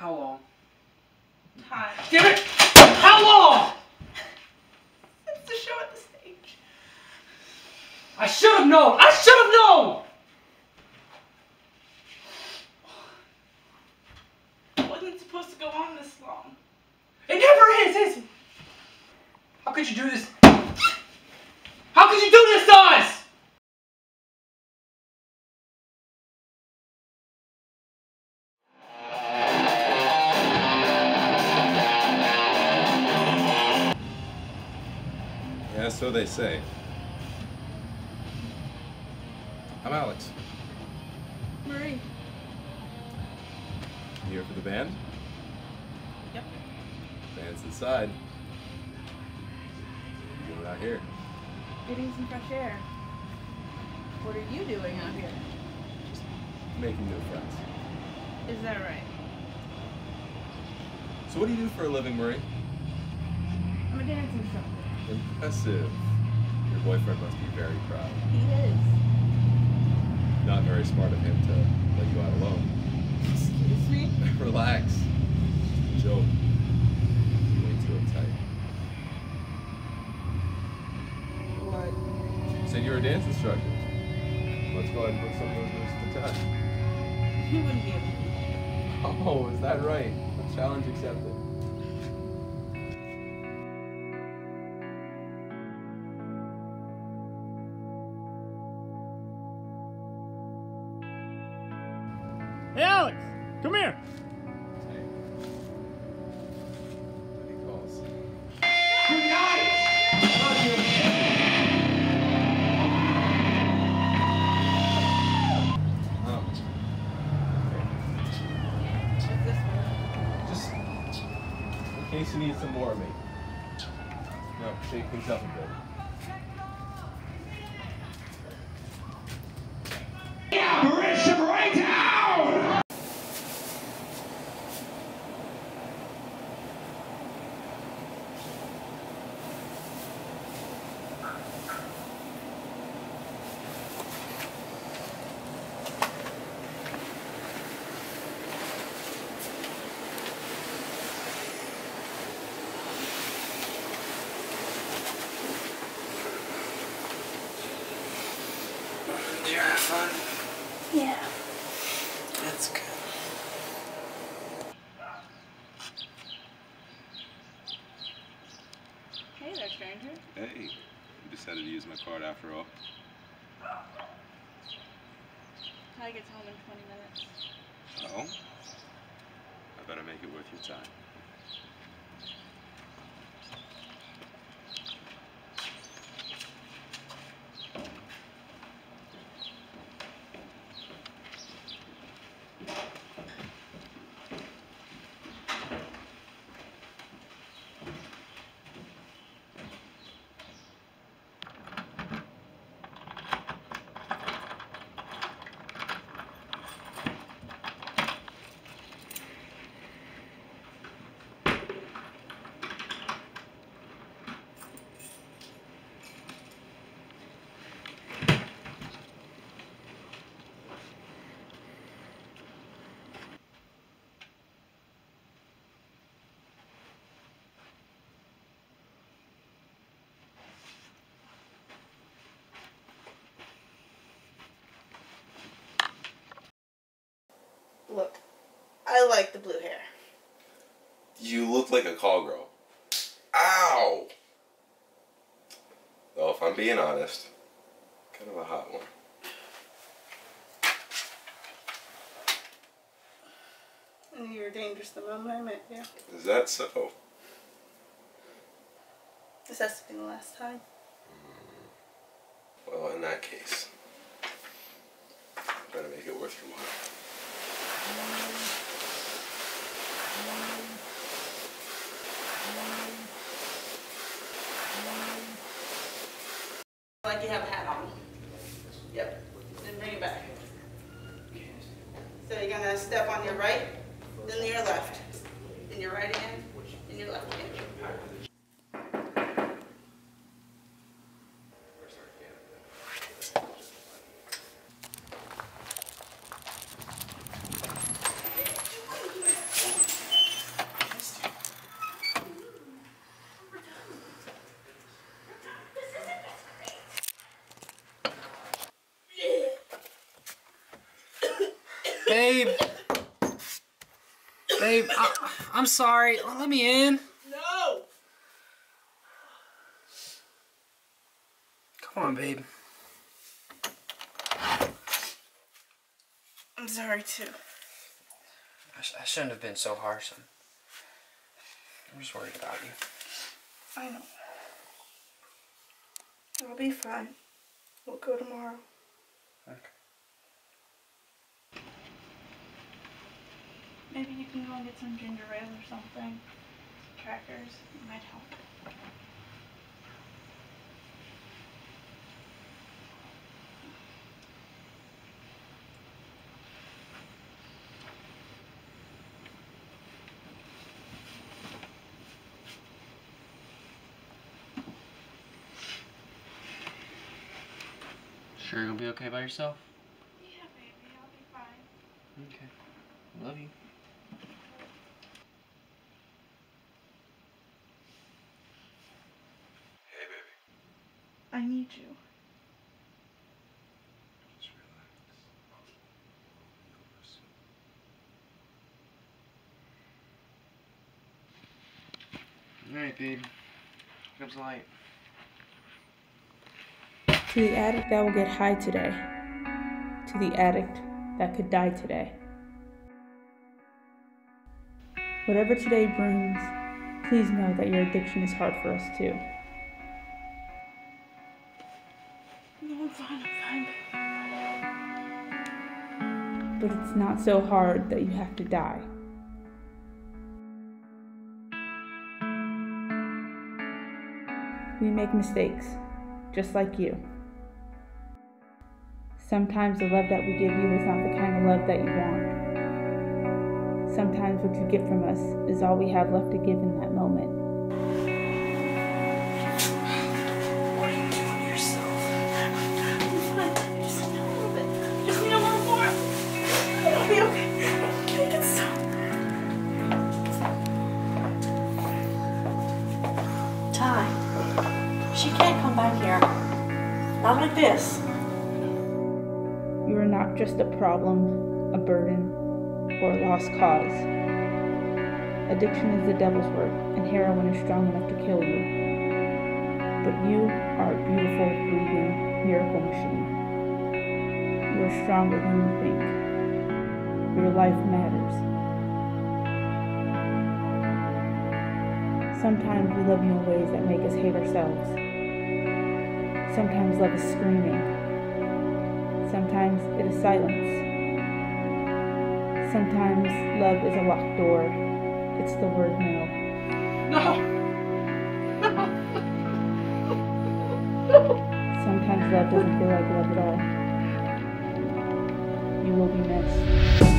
How long? Time. Damn it! How long? It's the show at the stage. I should have known! I should have known! It wasn't supposed to go on this long. It never is it? How could you do this? How could you do this to us? Yeah, so they say. I'm Alex. Marie. You here for the band? Yep. Band's inside. You're doing out here. Getting some fresh air. What are you doing out here? Just making new friends. Is that right? So what do you do for a living, Marie? I'm a dance instructor. Impressive. Your boyfriend must be very proud. He is. Not very smart of him to let you out alone. Excuse me? Relax. Joke. You ain't too uptight. What? You said you're a dance instructor. Let's go ahead and put some of those moves to the test. You wouldn't be able to. Oh, is that right? Challenge accepted. Hey, Alex! Come here! He calls. Good night! Just in case you need some more of me. No, shake things up a bit. Operation Breakdown! Did you have fun? Yeah. That's good. Hey there, stranger. Hey, you decided to use my card after all. Ty gets home in 20 minutes. Oh? I better make it worth your time. Look, I like the blue hair. You look like a call girl. Ow! Well, if I'm being honest, kind of a hot one. And you were dangerous the moment I met you. Is that so? This has to be the last time. Well, in that case, better make it worth your while. Like you have a hat on. Yep. Then bring it back. So you're gonna step on your right, then your left. Then your right again, then your left again. Babe, I'm sorry. Let me in. No! Come on, babe. I'm sorry, too. I shouldn't have been so harsh. I'm just worried about you. I know. I'll be fine. We'll go tomorrow. Okay. Maybe you can go and get some ginger ale or something. Crackers. It might help. Sure you'll be okay by yourself? Yeah, baby. I'll be fine. Okay. Love you. Hey, baby. I need you. Just relax. Alright, babe. Here comes the light. To the addict that will get high today. To the addict that could die today. Whatever today brings, please know that your addiction is hard for us too. No, I'm fine. But it's not so hard that you have to die. We make mistakes, just like you. Sometimes the love that we give you is not the kind of love that you want. Sometimes what you get from us is all we have left to give in that moment. What are you doing to yourself? I'm fine. Just need a little bit. Just need a little more. It'll be okay. Make it stop. Ty, she can't come back here. Not like this. You are not just a problem, a burden, or a lost cause. Addiction is the devil's work, and heroin is strong enough to kill you. But you are a beautiful, breathing miracle machine. You are stronger than you think. Your life matters. Sometimes we love you in ways that make us hate ourselves. Sometimes love is screaming. Sometimes it is silence. Sometimes love is a locked door. It's the word no. No. Sometimes love doesn't feel like love at all. You will be missed.